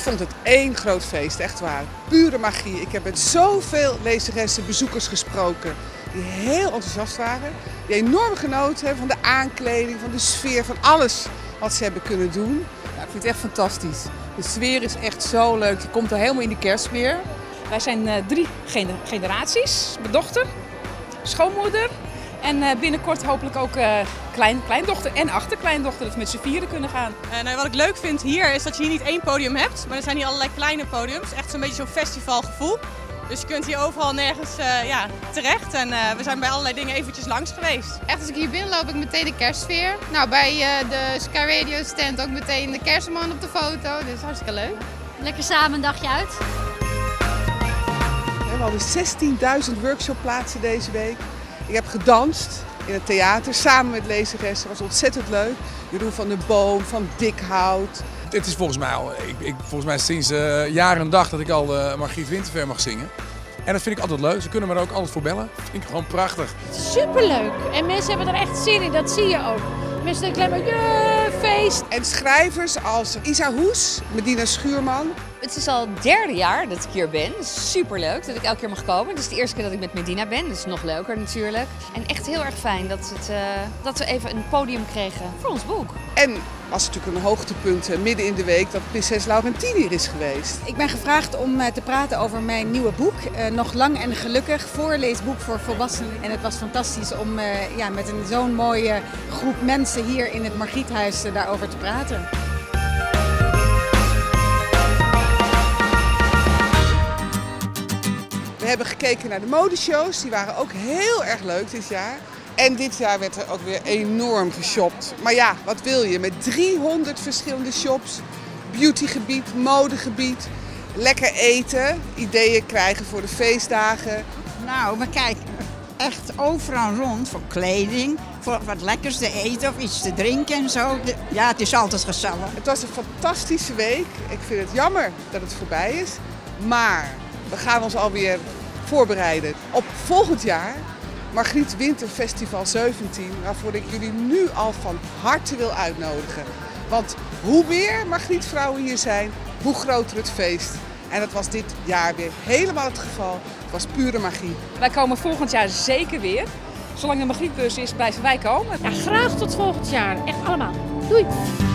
vond het één groot feest, echt waar. Pure magie. Ik heb met zoveel lezeressen, bezoekers gesproken die heel enthousiast waren. Die enorm genoten hebben van de aankleding, van de sfeer, van alles wat ze hebben kunnen doen. Ja, ik vind het echt fantastisch. De sfeer is echt zo leuk. Je komt er helemaal in de kerstsfeer. Wij zijn 3 generaties. Mijn dochter, schoonmoeder en binnenkort hopelijk ook kleindochter en achterkleindochter. Dat we met z'n vieren kunnen gaan. Wat ik leuk vind hier is dat je hier niet één podium hebt, maar er zijn hier allerlei kleine podiums. Echt zo'n beetje zo'n festivalgevoel. Dus je kunt hier overal nergens terecht en we zijn bij allerlei dingen eventjes langs geweest. Echt, als ik hier binnen loop, heb ik meteen de kerstsfeer. Nou, bij de Sky Radio stand ook meteen de kerstman op de foto, dus hartstikke leuk. Lekker samen een dagje uit. We hadden 16.000 workshopplaatsen deze week. Ik heb gedanst in het theater samen met lezeressen. Dat was ontzettend leuk. Jeroen van der Boom, van Dikhout. Het is volgens mij al, volgens mij sinds jaren en dag dat ik al Margriet Winterver mag zingen. En dat vind ik altijd leuk. Ze kunnen me er ook altijd voor bellen. Dat vind ik gewoon prachtig. Superleuk. En mensen hebben er echt zin in, dat zie je ook. Mensen denken alleen maar, feest. En schrijvers als Isa Hoes, Medina Schuurman. Het is al het 3e jaar dat ik hier ben. Het is superleuk dat ik elke keer mag komen. Het is de eerste keer dat ik met Medina ben. Dat is nog leuker natuurlijk. En echt heel erg fijn dat we even een podium kregen voor ons boek. En was natuurlijk een hoogtepunt midden in de week dat prinses Laurentien hier is geweest. Ik ben gevraagd om te praten over mijn nieuwe boek. Nog lang en gelukkig, voorleesboek voor volwassenen. En het was fantastisch om met zo'n mooie groep mensen hier in het Margriethuis daarover te praten. We hebben gekeken naar de modeshows, die waren ook heel erg leuk dit jaar. En dit jaar werd er ook weer enorm geshopt. Maar ja, wat wil je? Met 300 verschillende shops, beautygebied, modegebied, lekker eten, ideeën krijgen voor de feestdagen. Nou, we kijken echt overal rond voor kleding, voor wat lekkers te eten of iets te drinken en zo. Ja, het is altijd gezellig. Het was een fantastische week. Ik vind het jammer dat het voorbij is. Maar we gaan ons alweer voorbereiden op volgend jaar. Margriet Winterfestival 17, waarvoor ik jullie nu al van harte wil uitnodigen. Want hoe meer Margrietvrouwen hier zijn, hoe groter het feest. En dat was dit jaar weer helemaal het geval. Het was pure magie. Wij komen volgend jaar zeker weer. Zolang de Margrietbeurs is, blijven wij komen. Ja, graag tot volgend jaar. Echt allemaal. Doei!